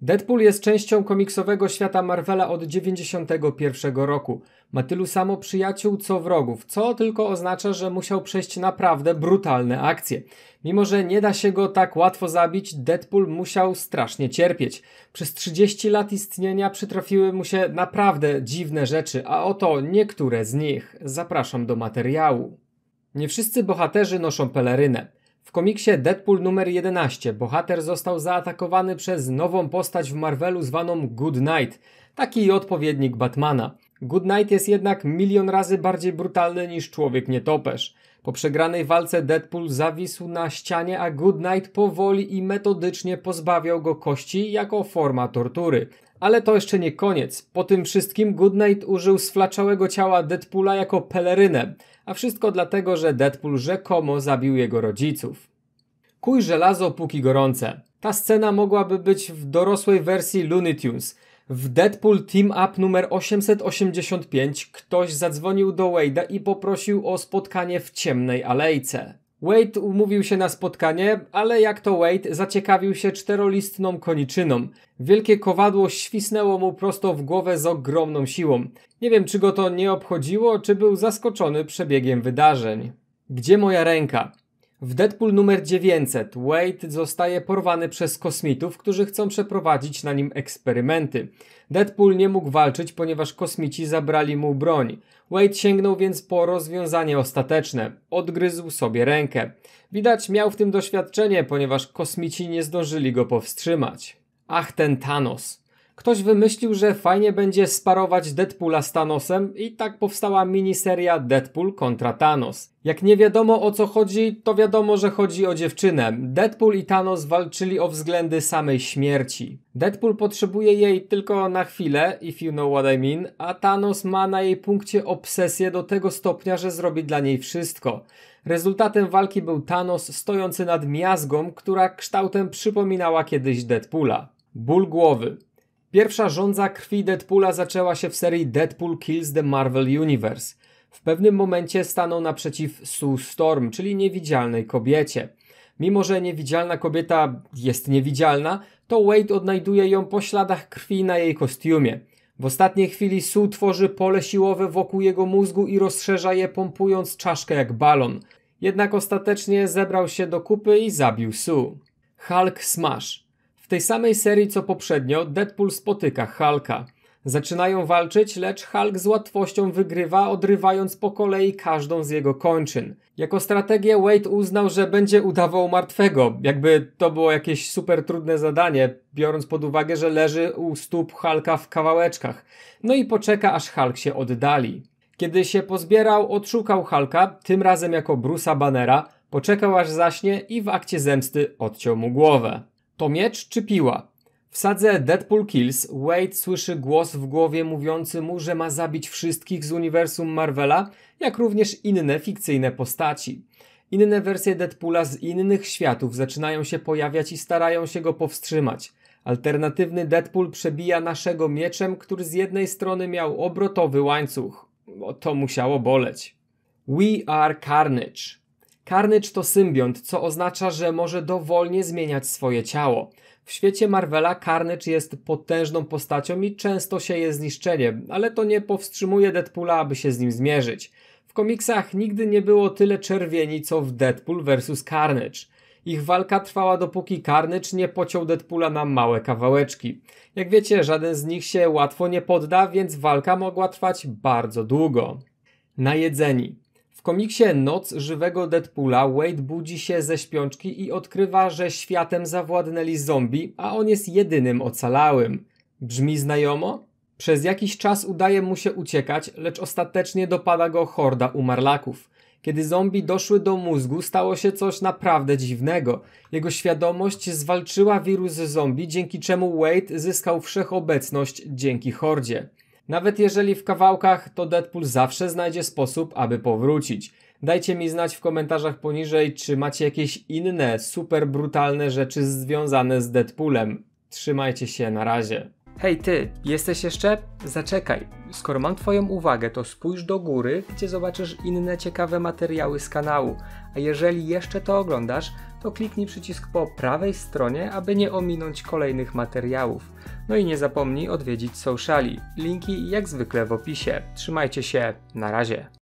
Deadpool jest częścią komiksowego świata Marvela od 1991 roku. Ma tylu samo przyjaciół co wrogów, co tylko oznacza, że musiał przejść naprawdę brutalne akcje. Mimo że nie da się go tak łatwo zabić, Deadpool musiał strasznie cierpieć. Przez 30 lat istnienia przytrafiły mu się naprawdę dziwne rzeczy, a oto niektóre z nich. Zapraszam do materiału. Nie wszyscy bohaterzy noszą pelerynę. W komiksie Deadpool numer 11 bohater został zaatakowany przez nową postać w Marvelu zwaną Good Knight, taki odpowiednik Batmana. Good Knight jest jednak milion razy bardziej brutalny niż człowiek nietoperz. Po przegranej walce Deadpool zawisł na ścianie, a Good Knight powoli i metodycznie pozbawiał go kości jako forma tortury. Ale to jeszcze nie koniec. Po tym wszystkim Good Knight użył sflaczałego ciała Deadpoola jako pelerynę, a wszystko dlatego, że Deadpool rzekomo zabił jego rodziców. Kuj żelazo póki gorące. Ta scena mogłaby być w dorosłej wersji Looney Tunes. W Deadpool Team Up numer 885 ktoś zadzwonił do Wade'a i poprosił o spotkanie w ciemnej alejce. Wade umówił się na spotkanie, ale jak to Wade zaciekawił się czterolistną koniczyną. Wielkie kowadło świsnęło mu prosto w głowę z ogromną siłą. Nie wiem, czy go to nie obchodziło, czy był zaskoczony przebiegiem wydarzeń. Gdzie moja ręka? W Deadpool numer 900 Wade zostaje porwany przez kosmitów, którzy chcą przeprowadzić na nim eksperymenty. Deadpool nie mógł walczyć, ponieważ kosmici zabrali mu broń. Wade sięgnął więc po rozwiązanie ostateczne. Odgryzł sobie rękę. Widać miał w tym doświadczenie, ponieważ kosmici nie zdążyli go powstrzymać. Ach, ten Thanos. Ktoś wymyślił, że fajnie będzie sparować Deadpoola z Thanosem i tak powstała miniseria Deadpool kontra Thanos. Jak nie wiadomo o co chodzi, to wiadomo, że chodzi o dziewczynę. Deadpool i Thanos walczyli o względy samej śmierci. Deadpool potrzebuje jej tylko na chwilę, if you know what I mean, a Thanos ma na jej punkcie obsesję do tego stopnia, że zrobi dla niej wszystko. Rezultatem walki był Thanos stojący nad miazgą, która kształtem przypominała kiedyś Deadpoola. Ból głowy. Pierwsza żądza krwi Deadpoola zaczęła się w serii Deadpool Kills the Marvel Universe. W pewnym momencie stanął naprzeciw Sue Storm, czyli niewidzialnej kobiecie. Mimo że niewidzialna kobieta jest niewidzialna, to Wade odnajduje ją po śladach krwi na jej kostiumie. W ostatniej chwili Sue tworzy pole siłowe wokół jego mózgu i rozszerza je, pompując czaszkę jak balon. Jednak ostatecznie zebrał się do kupy i zabił Sue. Hulk Smash. W tej samej serii co poprzednio Deadpool spotyka Hulka. Zaczynają walczyć, lecz Hulk z łatwością wygrywa, odrywając po kolei każdą z jego kończyn. Jako strategię Wade uznał, że będzie udawał martwego, jakby to było jakieś super trudne zadanie, biorąc pod uwagę, że leży u stóp Hulka w kawałeczkach. No i poczeka, aż Hulk się oddali. Kiedy się pozbierał, odszukał Hulka, tym razem jako Bruce'a Bannera, poczekał aż zaśnie i w akcie zemsty odciął mu głowę. To miecz czy piła? W sadze Deadpool Kills Wade słyszy głos w głowie mówiący mu, że ma zabić wszystkich z uniwersum Marvela, jak również inne fikcyjne postaci. Inne wersje Deadpoola z innych światów zaczynają się pojawiać i starają się go powstrzymać. Alternatywny Deadpool przebija naszego mieczem, który z jednej strony miał obrotowy łańcuch. To musiało boleć. We are Carnage. Carnage to symbiont, co oznacza, że może dowolnie zmieniać swoje ciało. W świecie Marvela Carnage jest potężną postacią i często sieje zniszczenie, ale to nie powstrzymuje Deadpoola, aby się z nim zmierzyć. W komiksach nigdy nie było tyle czerwieni, co w Deadpool vs Carnage. Ich walka trwała, dopóki Carnage nie pociął Deadpoola na małe kawałeczki. Jak wiecie, żaden z nich się łatwo nie podda, więc walka mogła trwać bardzo długo. Najedzeni. W komiksie Noc żywego Deadpoola Wade budzi się ze śpiączki i odkrywa, że światem zawładnęli zombie, a on jest jedynym ocalałym. Brzmi znajomo? Przez jakiś czas udaje mu się uciekać, lecz ostatecznie dopada go horda umarlaków. Kiedy zombie doszły do mózgu, stało się coś naprawdę dziwnego. Jego świadomość zwalczyła wirus zombie, dzięki czemu Wade zyskał wszechobecność dzięki hordzie. Nawet jeżeli w kawałkach, to Deadpool zawsze znajdzie sposób, aby powrócić. Dajcie mi znać w komentarzach poniżej, czy macie jakieś inne super brutalne rzeczy związane z Deadpoolem. Trzymajcie się, na razie. Hej ty, jesteś jeszcze? Zaczekaj. Skoro mam twoją uwagę, to spójrz do góry, gdzie zobaczysz inne ciekawe materiały z kanału. A jeżeli jeszcze to oglądasz, to kliknij przycisk po prawej stronie, aby nie ominąć kolejnych materiałów. No i nie zapomnij odwiedzić sociali. Linki jak zwykle w opisie. Trzymajcie się, na razie.